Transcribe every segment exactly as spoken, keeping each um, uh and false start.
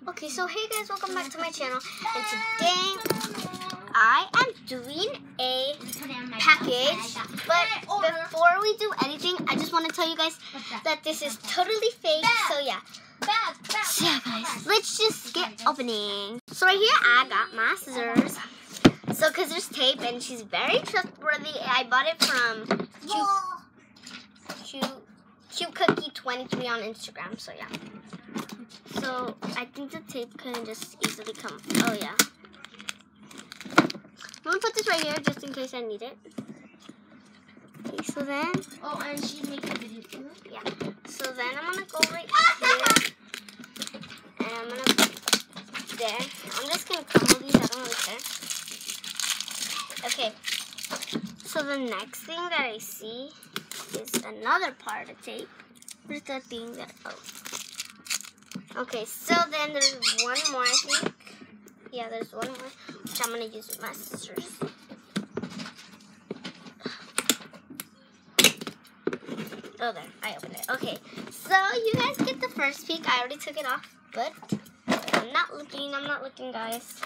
Okay, so hey guys, welcome back to my channel, and today I am doing a package, but before we do anything, I just want to tell you guys that this is totally fake, so yeah. So yeah guys, let's just get opening. So right here, I got my scissors. So because there's tape, and she's very trustworthy. I bought it from Cute, Cute, Cute Cookie twenty-three on Instagram, so yeah. So I think the tape can just easily come. Oh yeah. I'm gonna put this right here just in case I need it. Okay, so then. Oh, and she's making a video too. Yeah. So then I'm gonna go right here, and I'm gonna put there. I'm just gonna crumble these. I don't really care. Okay. So the next thing that I see is another part of tape. Where's the thing that? Oh. Okay, so then there's one more, I think. Yeah, there's one more, which I'm going to use with my scissors. Oh, there. I opened it. Okay, so you guys get the first peek. I already took it off, but I'm not looking. I'm not looking, guys.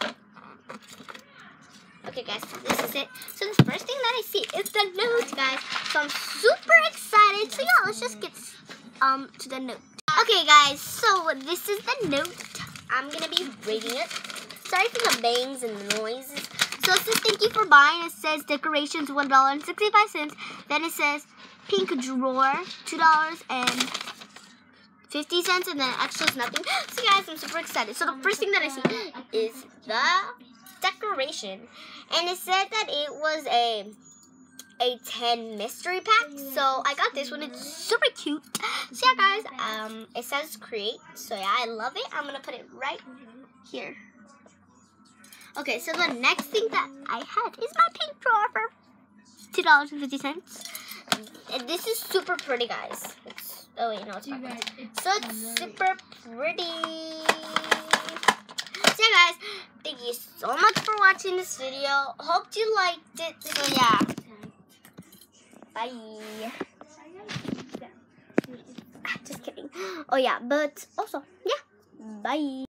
Okay, guys, this is it. So the first thing that I see is the note, guys. So I'm super excited. So yeah, let's just get um to the note. Okay guys, so this is the note. I'm going to be reading it. Sorry for the bangs and the noises. So it says, thank you for buying. It says decorations one dollar and sixty-five cents. Then it says pink drawer, two dollars and fifty cents. And then extra is nothing. So guys, I'm super excited. So the first thing that I see is the decoration. And it said that it was a... a ten mystery pack, so I got this one. It's super cute. So yeah guys, um it says create, so yeah, I love it. I'm gonna put it right here. Okay, so the next thing that I have is my pink drawer for two dollars and fifty cents, and this is super pretty, guys. It's, oh wait, no, it's not. So it's super pretty. So yeah guys, thank you so much for watching this video. Hope you liked it. So yeah, bye. Just kidding. Oh yeah, but also, yeah, bye.